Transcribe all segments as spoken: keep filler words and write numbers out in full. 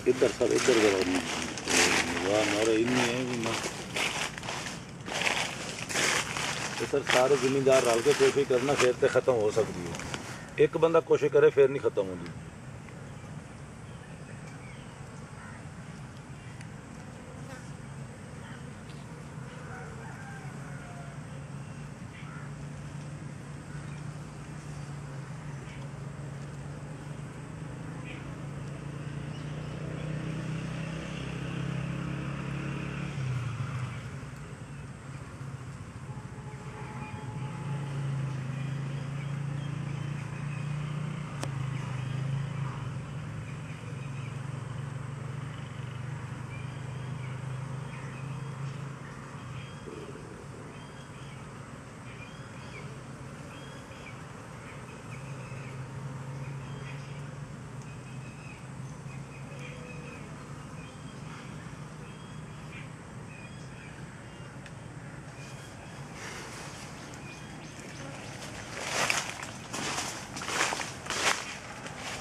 इधर सर इधर वाह मारे इन्नी है भी ना तो सर सारे जिम्मेदार रल के कोशिश करना फिर तो ख़त्म हो सकती है। एक बंदा कोशिश करे फिर नहीं ख़त्म होगी।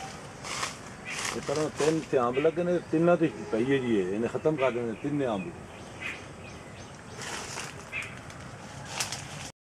तीन अंब लगे ने, तीनों तो पई है जी, इन्हें खत्म कर देने तीन अंब।